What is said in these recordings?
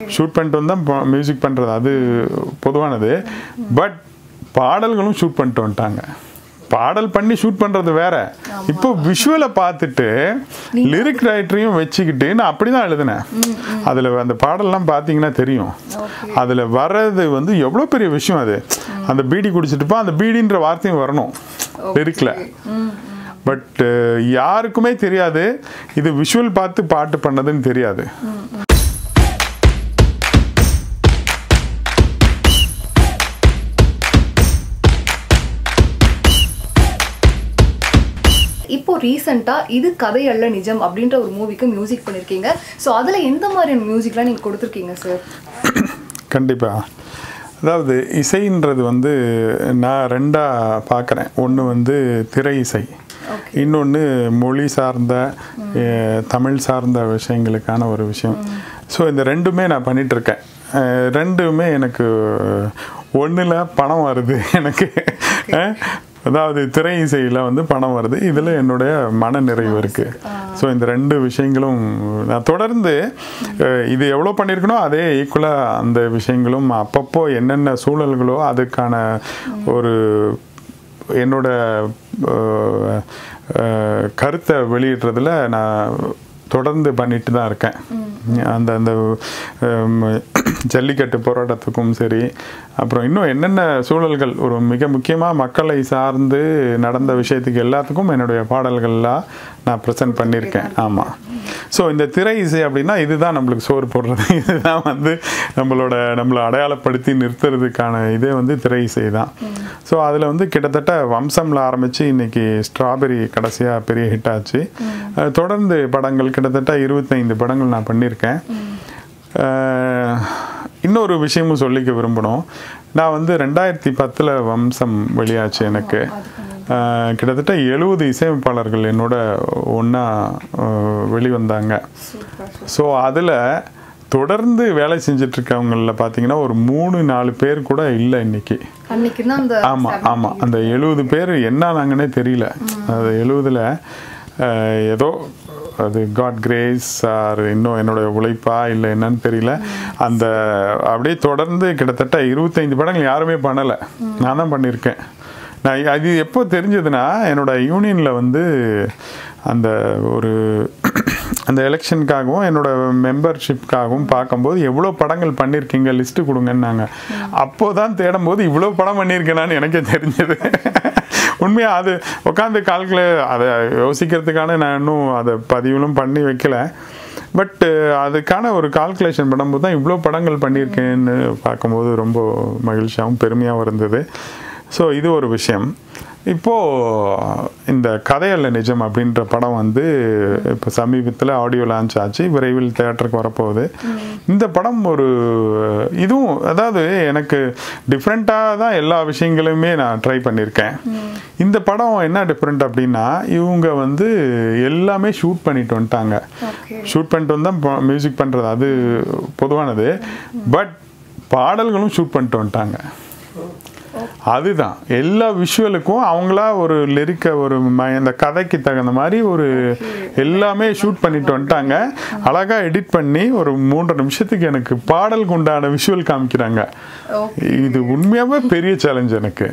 Shoot பண்ணிட்டு வந்தால் music பண்ணுறது அது பொதுவானது. பட் பாடல்களும் ஷூட் பண்ணிட்டு வந்துட்டாங்க. பாடல் பண்ணி ஷூட் பண்ணுறது வேற. இப்போ விஷுவலை பார்த்துட்டு லிரிக் ரைட்டரையும் வச்சுக்கிட்டு நான் அப்படி தான் எழுதினேன். அதில் அந்த பாடல்லாம் பார்த்தீங்கன்னா தெரியும். அதில் வர்றது வந்து எவ்வளோ பெரிய விஷயம் அது. அந்த பீடி குடிச்சிட்டுப்பா அந்த பீடின்ற வார்த்தையும் வரணும் லிரிக்கில். பட் யாருக்குமே தெரியாது இது விஷுவல் பார்த்து பாட்டு பண்ணதுன்னு தெரியாது. இப்போ ரீசெண்டா இது கதை அல்ல நிஜம் அப்படின்ற ஒரு மூவிக்கு மியூசிக் பண்ணிருக்கீங்க. ஸோ அதில் எந்த மாதிரியான மியூசிக்லாம் நீங்கள் கொடுத்துருக்கீங்க சார்? கண்டிப்பாக. அதாவது இசைன்றது வந்து நான் ரெண்டாக பார்க்குறேன். ஒன்று வந்து திரை இசை, இன்னொன்று மொழி சார்ந்த தமிழ் சார்ந்த விஷயங்களுக்கான ஒரு விஷயம். ஸோ இந்த ரெண்டுமே நான் பண்ணிகிட்ருக்கேன். ரெண்டுமே எனக்கு ஒன்றில் பணம் வருது எனக்கு. அதாவது திரை இசையில் வந்து பணம் வருது, இதில் என்னுடைய மன நிறைவு இருக்குது. ஸோ இந்த ரெண்டு விஷயங்களும் நான் தொடர்ந்து இது எவ்வளோ பண்ணியிருக்கனோ அதே ஈக்குவலாக அந்த விஷயங்களும் அப்பப்போ என்னென்ன சூழல்களோ அதுக்கான ஒரு என்னோட கருத்தை வெளியிடுறதுல நான் தொடர்ந்து பண்ணிட்டு தான் இருக்கேன். அந்த அந்த ஜல்லிக்கட்டு போராட்டத்துக்கும் சரி, அப்புறம் இன்னும் என்னென்ன சூழல்கள் ஒரு மிக முக்கியமாக மக்களை சார்ந்து நடந்த விஷயத்துக்கு எல்லாத்துக்கும் என்னுடைய பாடல்கள்லாம் நான் ப்ரெசென்ட் பண்ணியிருக்கேன். ஆமாம். ஸோ இந்த திரை இசை அப்படின்னா இதுதான் நம்மளுக்கு சோறு போடுறது, இதுதான் வந்து நம்மளை அடையாளப்படுத்தி நிறுத்துறதுக்கான இதே வந்து திரை இசை தான். ஸோ அதில் வந்து கிட்டத்தட்ட வம்சம்ல ஆரம்பித்து இன்றைக்கி ஸ்ட்ராபெரி கடைசியாக பெரிய ஹிட் ஆச்சு. தொடர்ந்து படங்கள் கிட்டத்தட்ட 25 படங்கள் நான் பண்ணியிருக்கேன். இன்னொரு விஷயமும் சொல்லிக்க விரும்பணும். நான் வந்து 2010 வம்சம் வெளியாச்சு எனக்கு. கிட்டத்தட்ட 70 இசையமைப்பாளர்கள் என்னோட ஒன்றா வெளிவந்தாங்க. ஸோ அதில் தொடர்ந்து வேலை செஞ்சிட்ருக்கவங்களில் பார்த்தீங்கன்னா ஒரு 3-4 பேர் கூட இல்லை இன்னைக்கு. ஆமாம். அந்த 70 பேர் என்ன நாங்கன்னே தெரியல. அது 70ல் ஏதோ அது காட் கிரேஸ் ஆர் இன்னும் என்னோடய உழைப்பா இல்லை என்னன்னு தெரியல. அந்த அப்படியே தொடர்ந்து கிட்டத்தட்ட 25 படங்கள் யாருமே பண்ணலை, நான் தான் பண்ணியிருக்கேன். நான் அது எப்போ தெரிஞ்சதுன்னா என்னோடய யூனியனில் வந்து அந்த ஒரு அந்த எலெக்ஷனுக்காகவும் என்னோடய மெம்பர்ஷிப்காகவும் பார்க்கும்போது எவ்வளோ படங்கள் பண்ணியிருக்கீங்க லிஸ்ட்டு கொடுங்கன்னாங்க. அப்போ தான் தேடும்போது இவ்வளோ படம் பண்ணியிருக்கேனான்னு எனக்கே தெரிஞ்சது. உண்மையாக அது உட்காந்து அதை யோசிக்கிறதுக்கான நான் இன்னும் அதை பதிவுகளும் பண்ணி வைக்கல. பட் அதுக்கான ஒரு கால்குலேஷன் பண்ணும்போது தான் இவ்வளோ படங்கள் பண்ணியிருக்கேன்னு பார்க்கும்போது ரொம்ப மகிழ்ச்சியாகவும் பெருமையாகவும் இருந்தது. ஸோ இது ஒரு விஷயம். இப்போது இந்த கதை அல்ல நிஜம் அப்படின்ற படம் வந்து இப்போ சமீபத்தில் ஆடியோ லான்ச் ஆச்சு, விரைவில் தியேட்டருக்கு வரப்போகுது. இந்த படம் ஒரு இதுவும் அதாவது எனக்கு டிஃப்ரெண்ட்டாக தான் எல்லா விஷயங்களுமே நான் ட்ரை பண்ணியிருக்கேன். இந்த படம் என்ன டிஃப்ரெண்ட் அப்படின்னா இவங்க வந்து எல்லாமே ஷூட் பண்ணிட்டு வந்துட்டாங்க. ஷூட் பண்ணிட்டு வந்தால் மியூசிக் பண்ணுறது அது பொதுவானது. பட் பாடல்களும் ஷூட் பண்ணிட்டு வந்துட்டாங்க. அதுதான் எல்லா விஷுவலுக்கும் அவங்களா ஒரு லிரிக்க ஒரு இந்த கதைக்கு தகுந்த மாதிரி ஒரு எல்லாமே ஷூட் பண்ணிட்டு வந்துட்டாங்க. அழகா எடிட் பண்ணி ஒரு 3 நிமிஷத்துக்கு எனக்கு பாடலுக்கு உண்டான விஷுவல் காமிக்கிறாங்க. இது உண்மையாவே பெரிய சேலஞ்ச் எனக்கு.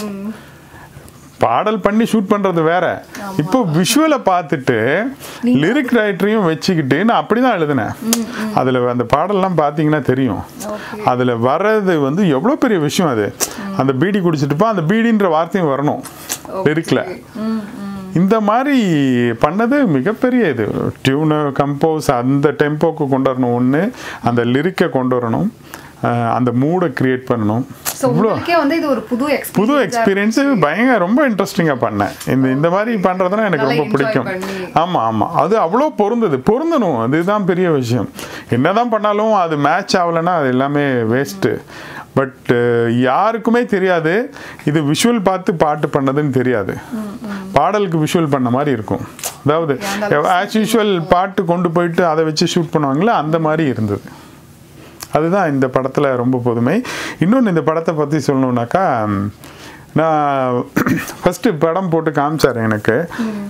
பாடல் பண்ணி ஷூட் பண்ணுறது வேற. இப்போ விஷுவலை பார்த்துட்டு லிரிக் ரைட்டரையும் வச்சுக்கிட்டு நான் அப்படி தான் எழுதினேன். அதில் அந்த பாடல்லாம் பார்த்தீங்கன்னா தெரியும். அதில் வர்றது வந்து எவ்வளோ பெரிய விஷயம் அது. அந்த பீடி குடிச்சிட்டுப்பா அந்த பீடின்ற வார்த்தையும் வரணும் லிரிக்கில். இந்த மாதிரி பண்ணது மிகப்பெரிய இது. டியூனை கம்போஸ் அந்த டெம்போக்கு கொண்டு வரணும், ஒன்று அந்த லிரிக்கை கொண்டு வரணும், அந்த மூடை கிரியேட் பண்ணணும். புது எக்ஸ்பீரியன்ஸு பயங்கர ரொம்ப இன்ட்ரெஸ்டிங்காக பண்ணேன். இந்த மாதிரி பண்ணுறதுனா எனக்கு ரொம்ப பிடிக்கும். ஆமாம். அது அவ்வளோ பொருந்தணும். அதுதான் பெரிய விஷயம். என்ன தான் பண்ணாலும் அது மேட்ச் ஆகலைன்னா அது எல்லாமே வேஸ்ட்டு. பட் யாருக்குமே தெரியாது இது விஷுவல் பார்த்து பாட்டு பண்ணதுன்னு தெரியாது. பாடலுக்கு விஷுவல் பண்ண மாதிரி இருக்கும். அதாவது ஆஸ் யூஷுவல் பாட்டு கொண்டு போயிட்டு அதை வச்சு ஷூட் பண்ணுவாங்களே அந்த மாதிரி இருந்தது. அதுதான் இந்த படத்தில் ரொம்ப புதுமை. இன்னொன்று இந்த படத்தை பற்றி சொல்லணுன்னாக்கா, நான் ஃபஸ்ட்டு படம் போட்டு காமிச்சார் எனக்கு.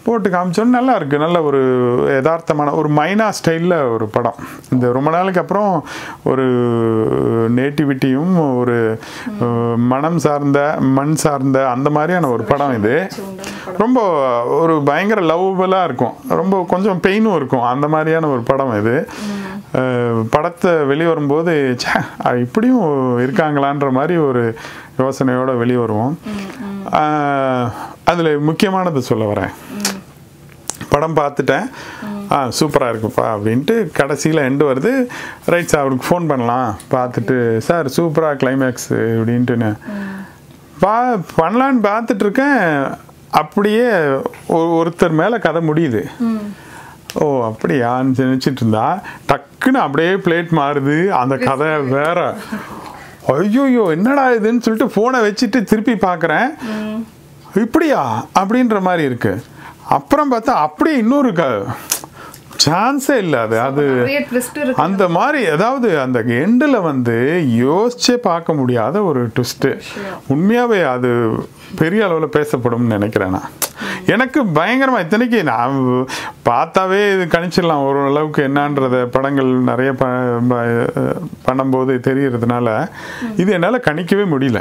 போட்டு காமிச்சோன்னு நல்லா இருக்குது. நல்ல ஒரு யதார்த்தமான ஒரு மைனா ஸ்டைலில் ஒரு படம். இந்த ரொம்ப நாளுக்கு அப்புறம் ஒரு நேட்டிவிட்டியும் ஒரு மனம் சார்ந்த மண் சார்ந்த அந்த மாதிரியான ஒரு படம் இது. ரொம்ப ஒரு பயங்கர லவ்வபுளாக இருக்கும், ரொம்ப கொஞ்சம் பெயினும் இருக்கும், அந்த மாதிரியான ஒரு படம் இது. படத்தை வெளியே வரும்போது இப்படியும் இருக்காங்களான்ற மாதிரி ஒரு யோசனையோடு வெளியே வருவோம். அதில் முக்கியமானது சொல்ல வரேன். படம் பார்த்துட்டேன், சூப்பராக இருக்குப்பா அப்படின்ட்டு கடைசியில் எண்டு வருது. ரைட் சார், அவருக்கு ஃபோன் பண்ணலாம் பார்த்துட்டு, சார் சூப்பராக கிளைமேக்ஸு அப்படின்ட்டுன்னு பண்ணலான்னு பார்த்துட்ருக்கேன். அப்படியே ஒருத்தர் மேலே கதை முடியுது. ஓ அப்படியான்னு நினச்சிட்டு இருந்தா டக்குன்னு அப்படியே பிளேட் மாறுது, அந்த கதை வேற. ஐயோயோ என்னடா இதுன்னு சொல்லிட்டு ஃபோனை வச்சுட்டு திருப்பி பார்க்குறேன். இப்படியா அப்படின்ற மாதிரி இருக்கு. அப்புறம் பார்த்தா அப்படியே இன்னொரு சான்ஸே இல்லை. அது அந்த மாதிரி அதாவது அந்த எண்டில் வந்து யோசிச்சே பார்க்க முடியாத ஒரு ட்விஸ்ட்டு. உண்மையாகவே அது பெரிய அளவில் பேசப்படும்னு நினைக்கிறேன் நான். எனக்கு பயங்கரமாக இத்தனைக்கு நான் பார்த்தாவே இது கணிச்சிடலாம் ஓரளவுக்கு என்னன்றத படங்கள் நிறைய பண்ணும்போது தெரியறதுனால இது என்னால் கணிக்கவே முடியல.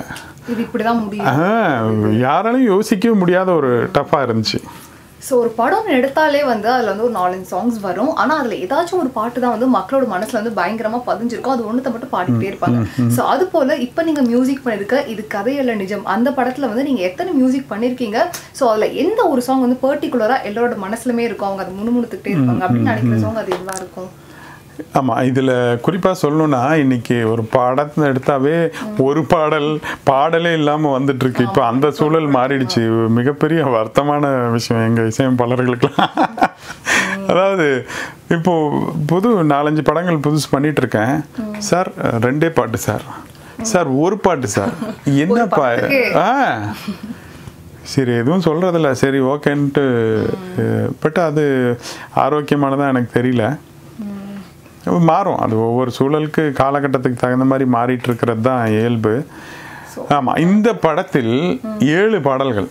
யாராலையும் யோசிக்கவே முடியாத ஒரு டஃப்பாக இருந்துச்சு. ஸோ ஒரு படம் எடுத்தாலே வந்து அதில் வந்து ஒரு 4-5 சாங்ஸ் வரும். ஆனால் அதில் ஏதாச்சும் ஒரு பாட்டு தான் வந்து மக்களோட மனசில் வந்து பயங்கரமாக பதிஞ்சிருக்கும். அது ஒன்றத்தை மட்டும் பாடிக்கிட்டே இருப்பாங்க. ஸோ அது போல் இப்போ நீங்கள் மியூசிக் பண்ணியிருக்க இது கதையல்ல நிஜம் அந்த படத்தில் வந்து நீங்கள் எத்தனை மியூசிக் பண்ணியிருக்கீங்க? ஸோ அதில் எந்த ஒரு சாங் வந்து பர்டிகுலராக எல்லாரோட மனசுலுமே இருக்கும், அவங்க அதை முணுமுணுத்துக்கிட்டே இருப்பாங்க அப்படின்னு நினைக்கிற சாங் அது எதுவாக இருக்கும்? ஆமாம், இதில் குறிப்பாக சொல்லணும்னா இன்றைக்கி ஒரு படத்தை எடுத்தாவே ஒரு பாடலே இல்லாமல் வந்துட்டுருக்கு. இப்போ அந்த சூழல் மாறிடுச்சு. மிகப்பெரிய வருத்தமான விஷயம் எங்கள் இசையமைப்பாளர்களுக்கெல்லாம். அதாவது இப்போது 4-5 படங்கள் புதுசு பண்ணிகிட்ருக்கேன். சார் 2 பாட்டு சார் 1 பாட்டு சார் என்னப்பா சரி எதுவும் சொல்கிறதில்ல, சரி ஓகேன்ட்டு. பட் அது ஆரோக்கியமானதான் எனக்கு தெரியல. மாறும், அது ஒவ்வொரு சூழலுக்கு காலகட்டத்துக்கு தகுந்த மாதிரி மாறிட்டு இருக்கிறது தான் இயல்பு. ஆமாம், இந்த படத்தில் 7 பாடல்கள்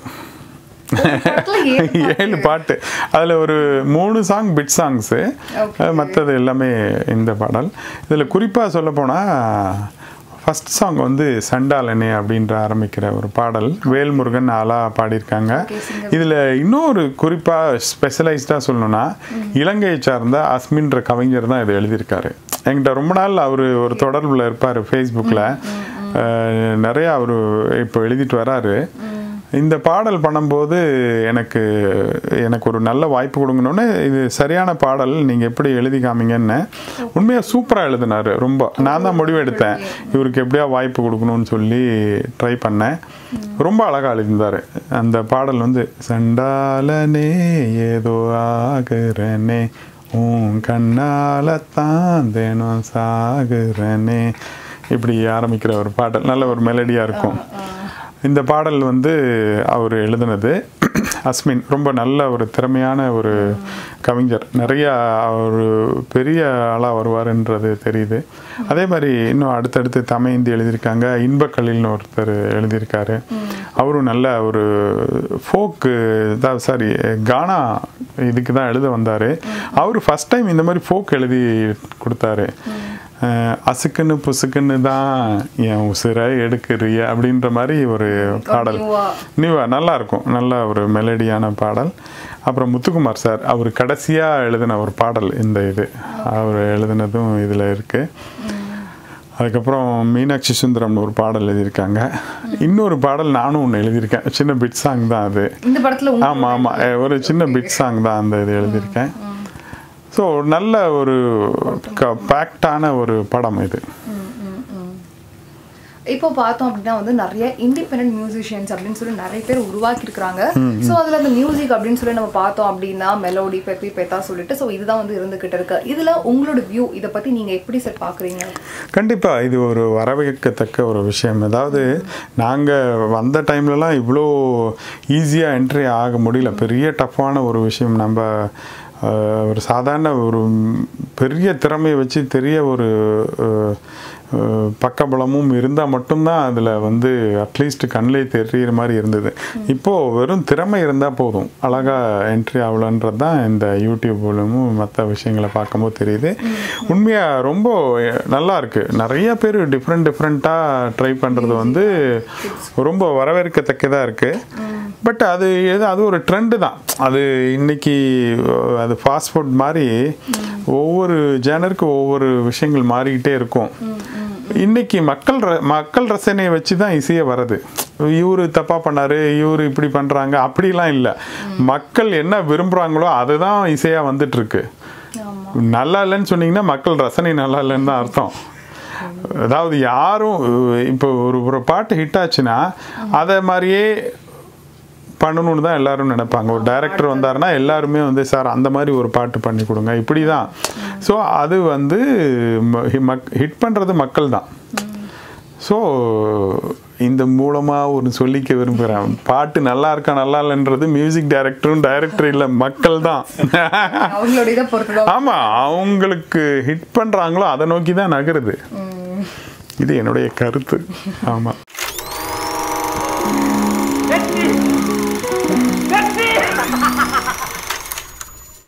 7 பாட்டு. அதில் ஒரு 3 சாங் பிட் சாங்ஸு, மற்றது எல்லாமே இந்த பாடல். இதில் குறிப்பாக சொல்ல போனால் ஃபஸ்ட் சாங் வந்து சண்டாலனே அப்படின்ற ஆரம்பிக்கிற ஒரு பாடல் வேல்முருகன் ஆலா பாடியிருக்காங்க. இதில் இன்னொரு குறிப்பாக ஸ்பெஷலைஸ்டாக சொல்லணும்னா இலங்கையை சார்ந்த அஸ்மின்ற கவிஞர் தான் இதை எழுதியிருக்காரு. என்கிட்ட ரொம்ப நாள் அவர் ஒரு தொடர்பில் இருப்பார் ஃபேஸ்புக்கில். நிறையா அவர் இப்போ எழுதிட்டு வராரு. இந்த பாடல் பண்ணும்போது எனக்கு ஒரு நல்ல வாய்ப்பு கொடுங்கணுன்னு, இது சரியான பாடல் நீங்கள் எப்படி எழுதி காமிங்கன்னு உண்மையாக சூப்பராக எழுதினார். ரொம்ப நான் தான் முடிவெடுத்தேன் இவருக்கு எப்படியா வாய்ப்பு கொடுக்கணும்னு சொல்லி ட்ரை பண்ணேன். ரொம்ப அழகாக எழுதியிருந்தார். அந்த பாடல் வந்து சண்டாலனே ஏதோ ஆகுறனே உன் கண்ணால தான் தினம் சாகுறனே இப்படி ஆரம்பிக்கிற ஒரு பாடல் நல்ல ஒரு மெலடியாக இருக்கும். இந்த பாடல் வந்து அவர் எழுதினது. அஸ்மின் ரொம்ப நல்ல ஒரு திறமையான ஒரு கவிஞர், நிறையா ஒரு பெரிய ஆளாக வருவார்ன்றது தெரியுது. அதே மாதிரி இன்னும் அடுத்தடுத்து தமையந்தி எழுதியிருக்காங்க. இன்பக்கலில்னு ஒருத்தர் எழுதியிருக்காரு. அவரும் நல்ல ஒரு ஃபோக்கு தான், சாரி கானா இதுக்கு தான் எழுத வந்தார். அவர் ஃபஸ்ட் டைம் இந்த மாதிரி ஃபோக் எழுதி கொடுத்தாரு. அசுக்குன்னு புசுக்குன்னு தான் என் உசுரை எடுக்கிறிய அப்படின்ற மாதிரி ஒரு பாடல். நியூவா நல்லா இருக்கும், நல்ல ஒரு மெலடியான பாடல். அப்புறம் முத்துக்குமார் சார் அவர் கடைசியாக எழுதின ஒரு பாடல் இது அவர் எழுதினதும் இதில் இருக்குது. அதுக்கப்புறம் மீனாட்சி சுந்தரம்னு ஒரு பாடல் எழுதியிருக்காங்க. இன்னொரு பாடல் நானும் ஒன்று எழுதியிருக்கேன், சின்ன பிட் சாங் தான் அது. ஆமாம் ஆமாம், ஒரு சின்ன பிட் சாங் தான் அந்த இது எழுதியிருக்கேன். ஸோ நல்ல ஒரு பேக்டான ஒரு படம் இது. இப்போ பார்த்தோம் அப்படின்னா வந்து நிறைய இண்டிபெண்டன்ட் மியூசிஷியன்ஸ் அப்படின்னு சொல்லி நிறைய பேர் உருவாக்கி இருக்கிறாங்க. ஸோ அதில் அந்த மியூசிக் அப்படின்னு சொல்லி நம்ம பார்த்தோம் அப்படின்னா மெலோடி பெப்பி பெத்தா சொல்லிட்டு ஸோ இதுதான் வந்து இருந்துகிட்டு இருக்கு. இதில் உங்களோட வியூ இதை பற்றி நீங்கள் எப்படி சார் பார்க்குறீங்க? கண்டிப்பாக இது ஒரு வரவேற்கத்தக்க ஒரு விஷயம். அதாவது நாங்கள் வந்த டைம்லலாம் இவ்வளோ ஈஸியாக என்ட்ரி ஆக முடியல. பெரிய டஃப்பான ஒரு விஷயம். நம்ம ஒரு சாதாரண ஒரு பெரிய திறமையை வச்சு பெரிய ஒரு பக்கபலமும் இருந்தால் மட்டும்தான் அதில் வந்து அட்லீஸ்ட் கண்ணிலே தெரிகிற மாதிரி இருந்தது. இப்போது வெறும் திறமை இருந்தால் போதும், அழகாக என்ட்ரி ஆகலன்றது தான் இந்த யூடியூப் மூலமும் மற்ற விஷயங்களை பார்க்கும்போது தெரியுது. உண்மையாக ரொம்ப நல்லா இருக்குது. நிறைய பேர் டிஃப்ரெண்ட்டாக ட்ரை பண்ணுறது வந்து ரொம்ப வரவேற்கத்தக்கதாக இருக்குது. பட் அது ஒரு ட்ரெண்டு தான். அது இன்னைக்கு அது ஃபாஸ்ட் ஃபுட் மாதிரி ஒவ்வொரு ஜேனருக்கு ஒவ்வொரு விஷயங்கள் மாறிக்கிட்டே இருக்கும். இன்னைக்கு மக்கள் ரசனையை வச்சு தான் இசையே வருது. இவரு தப்பா பண்ணாரு, இவரு இப்படி பண்றாங்க அப்படிலாம் இல்லை. மக்கள் என்ன விரும்புறாங்களோ அதுதான் இசையா வந்துட்டு இருக்கு. நல்லா இல்லைன்னு சொன்னீங்கன்னா மக்கள் ரசனை நல்லா இல்லைன்னு தான் அர்த்தம். அதாவது யாரும் இப்போ ஒரு பாட்டு ஹிட் ஆச்சுன்னா அதை மாதிரியே பண்ணணும்னு தான் எல்லாரும் நினைப்பாங்க. ஒரு டைரக்டர் வந்தாருன்னா எல்லாருமே வந்து சார் அந்த மாதிரி ஒரு பாட்டு பண்ணி கொடுங்க இப்படி தான். ஸோ அது வந்து ஹிட் பண்ணுறது மக்கள் தான். ஸோ இந்த மூலமாக ஒரு சொல்லிக்க விரும்புகிறேன், பாட்டு நல்லா இருக்கா நல்லா இல்லைன்றது மியூசிக் டைரக்டர் இல்லை, மக்கள் தான். ஆமாம், அவங்களுக்கு ஹிட் பண்ணுறாங்களோ அதை நோக்கி தான் நகருது. இது என்னுடைய கருத்து. ஆமாம்.